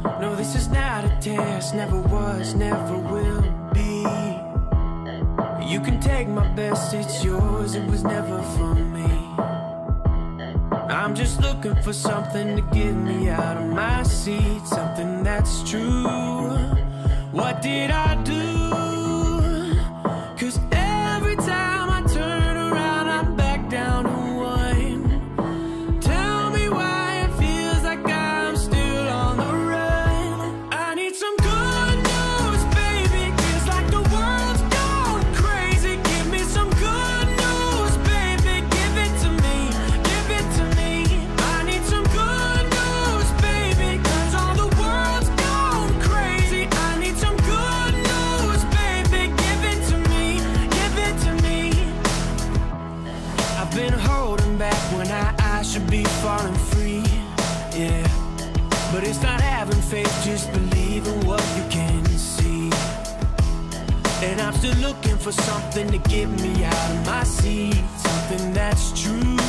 No, this is not a test, never was, never will be. You can take my best, it's yours, it was never for me. I'm just looking for something to get me out of my seat, something that's true. What did I do? 'Cause every time I turn around, I'm back down to one. Tell me why it feels like I'm still on the run. I need some good news, baby, 'cause like the world's gone crazy. Give me some good news, baby, give it to me, give it to me. I need some good news, baby, 'cause all the world's gone crazy. I need some good news, baby, give it to me, give it to me. I've been holding back when I should be falling free, yeah. But it's not having faith, just believing what you can see. And I'm still looking for something to get me out of my seat, something that's true.